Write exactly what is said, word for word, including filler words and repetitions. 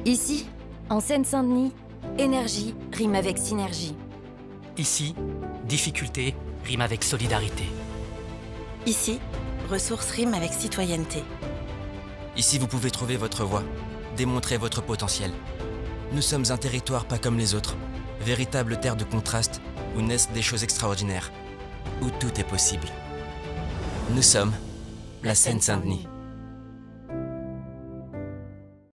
Ici, en Seine-Saint-Denis, énergie rime avec synergie. Ici, difficulté rime avec solidarité. Ici, ressources riment avec citoyenneté. Ici, vous pouvez trouver votre voie, démontrer votre potentiel. Nous sommes un territoire pas comme les autres, véritable terre de contraste où naissent des choses extraordinaires, où tout est possible. Nous sommes la Seine-Saint-Denis.